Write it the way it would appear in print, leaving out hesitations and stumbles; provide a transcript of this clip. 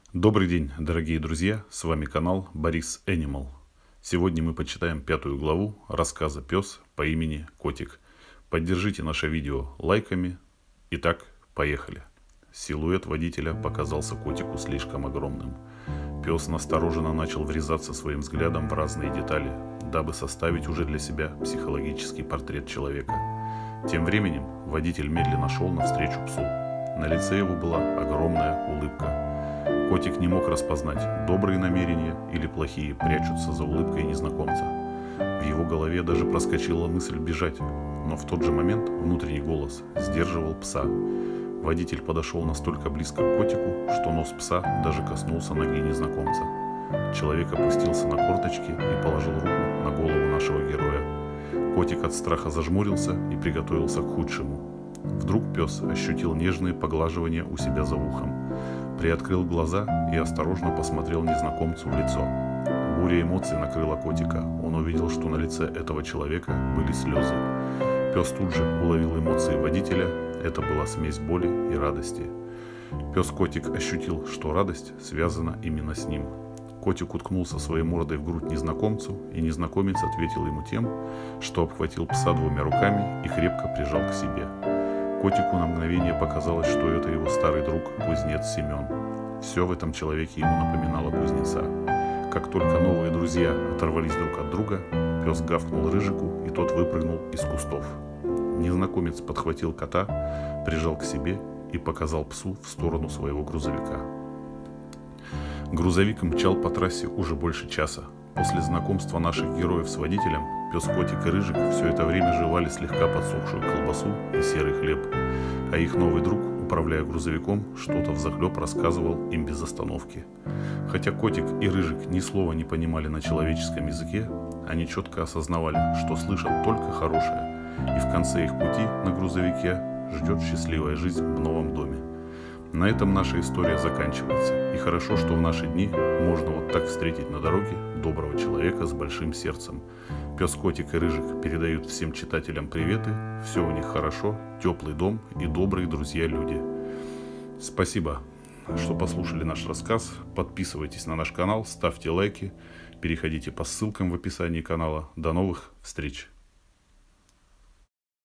Добрый день, дорогие друзья, с вами канал Борис Animal. Сегодня мы почитаем 5 главу рассказа «Пес по имени Котик». Поддержите наше видео лайками. Итак, поехали. Силуэт водителя показался котику слишком огромным. Пес настороженно начал врезаться своим взглядом в разные детали, дабы составить уже для себя психологический портрет человека. Тем временем водитель медленно шел навстречу псу. На лице его была огромная улыбка. Котик не мог распознать, добрые намерения или плохие прячутся за улыбкой незнакомца. В его голове даже проскочила мысль бежать, но в тот же момент внутренний голос сдерживал пса. Водитель подошел настолько близко к котику, что нос пса даже коснулся ноги незнакомца. Человек опустился на корточки и положил руку на голову нашего героя. Котик от страха зажмурился и приготовился к худшему. Вдруг пес ощутил нежные поглаживания у себя за ухом, приоткрыл глаза и осторожно посмотрел незнакомцу в лицо. Буря эмоций накрыла котика. Он увидел, что на лице этого человека были слезы. Пес тут же уловил эмоции водителя. Это была смесь боли и радости. Пес-котик ощутил, что радость связана именно с ним. Котик уткнулся своей мордой в грудь незнакомцу, и незнакомец ответил ему тем, что обхватил пса двумя руками и крепко прижал к себе. Котику на мгновение показалось, что это его старый друг, кузнец Семен. Все в этом человеке ему напоминало кузнеца. Как только новые друзья оторвались друг от друга, пес гавкнул Рыжику, и тот выпрыгнул из кустов. Незнакомец подхватил кота, прижал к себе и показал псу в сторону своего грузовика. Грузовик мчал по трассе уже больше часа. После знакомства наших героев с водителем, пес, котик и Рыжик все это время жевали слегка подсохшую колбасу и серый хлеб, а их новый друг, управляя грузовиком, что-то взахлеб рассказывал им без остановки. Хотя котик и Рыжик ни слова не понимали на человеческом языке, они четко осознавали, что слышат только хорошее, и в конце их пути на грузовике ждет счастливая жизнь в новом доме. На этом наша история заканчивается, и хорошо, что в наши дни можно вот так встретить на дороге доброго человека с большим сердцем. Пес, котик и Рыжик передают всем читателям приветы, все у них хорошо, теплый дом и добрые друзья-люди. Спасибо, что послушали наш рассказ, подписывайтесь на наш канал, ставьте лайки, переходите по ссылкам в описании канала. До новых встреч!